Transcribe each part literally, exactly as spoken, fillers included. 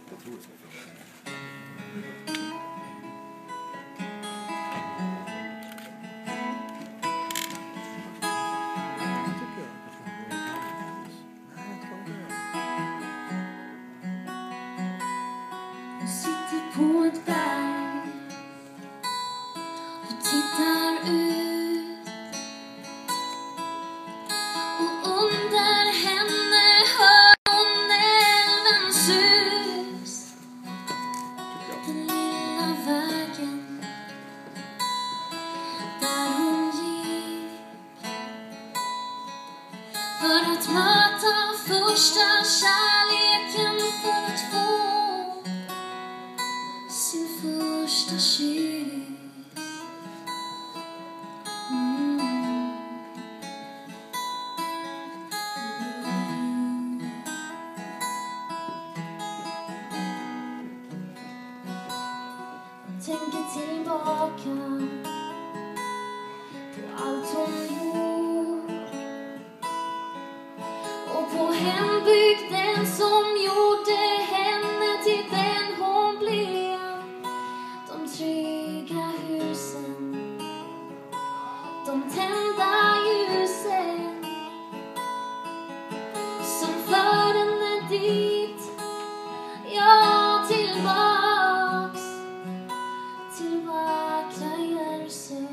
Jag tror det ska funka. Jag sitter på ett berg och tittar ut, och under henne hör hon älvens sus. Den lilla vägen där hon gick för att möta första kärleken, för att få sin första kyss. Mm. Mm. Tänker tillbaka på allt hon gjort och på hembygden som gjorde henne till den hon blev. De trygga husen, de tända ljusen som för henne dit, ja, tillbaks till vackra Järvsö.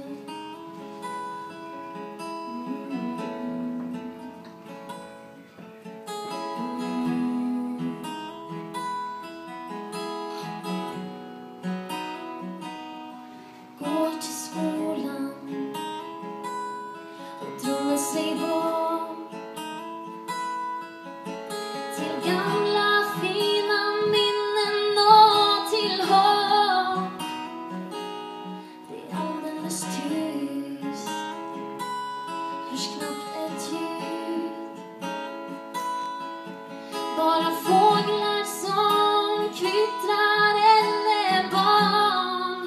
Mm. Mm. Går till skolan och drömmer sig bort till gamla fina minnen och till hopp. Det är alldeles tyst, hörs knappt ett ljud, bara fåglar som kvittrar eller barn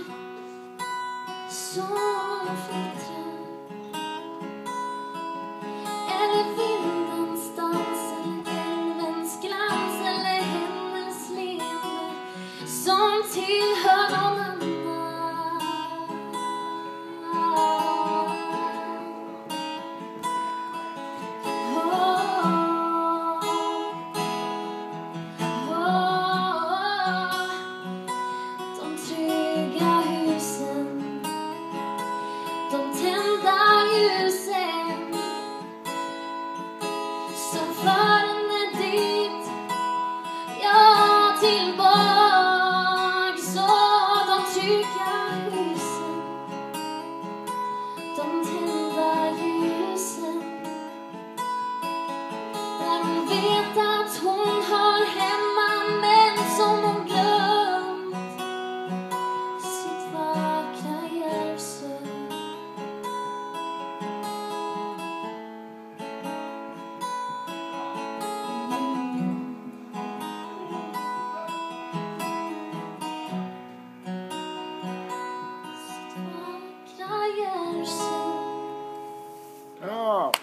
som flittrar, eller vindens dans, eller älvens glans, eller hennes leende som tillhör de andra. De trygga husen, de tända ljusen som för henne dit, ja, tillbaks. Och de trygga husen, de tända ljusen där hon vet att hon hör hemma, men som hon glömt sitt vackra Järvsö. Sitt vackra Järvsö. Ja.